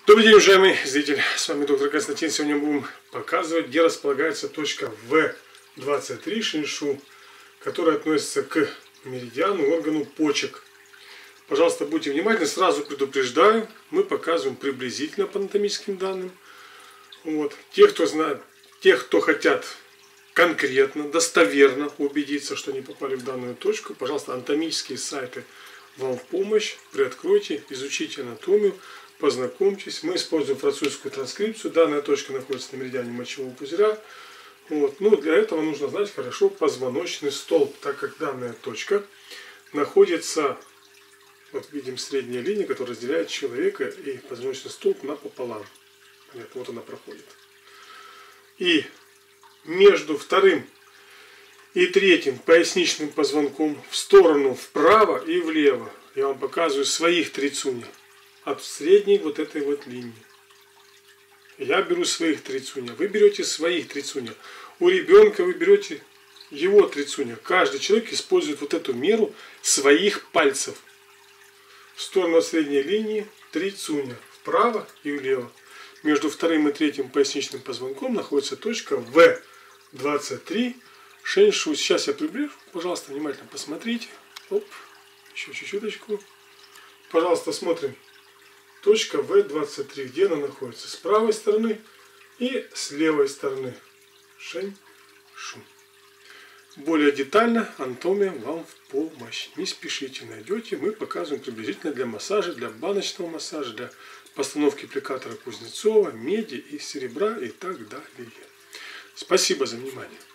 Добрый день, уважаемый зритель, с вами доктор Константин. Сегодня будем показывать, где располагается точка В23 Шиншу, которая относится к меридиану, органу почек. Пожалуйста, будьте внимательны, сразу предупреждаю, мы показываем приблизительно по анатомическим данным. Вот. Тех, кто хотят конкретно, достоверно убедиться, что они попали в данную точку, пожалуйста, анатомические сайты вам в помощь, приоткройте, изучите анатомию, познакомьтесь. Мы используем французскую транскрипцию. Данная точка находится на меридиане мочевого пузыря. Вот. Ну, для этого нужно знать хорошо позвоночный столб, так как данная точка находится, вот видим средняя линия, которая разделяет человека и позвоночный столб напополам. Вот она проходит. И между вторым и третьим поясничным позвонком в сторону вправо и влево я вам показываю своих три цуня от средней вот этой вот линии. Я беру своих три цуня, вы берете своих три цуня. У ребенка вы берете его три цуня. Каждый человек использует вот эту меру своих пальцев. В сторону от средней линии три цуня, вправо и влево. Между вторым и третьим поясничным позвонком находится точка В23 Шиншу. Сейчас я приближу, пожалуйста, внимательно посмотрите. Оп, еще чуть-чуточку. Пожалуйста, смотрим. Точка В23, где она находится? С правой стороны и с левой стороны. Шиншу. Более детально анатомия вам в помощь. Не спешите, найдете. Мы показываем приблизительно для массажа, для баночного массажа, для постановки аппликатора Кузнецова, меди и серебра и так далее. Спасибо за внимание.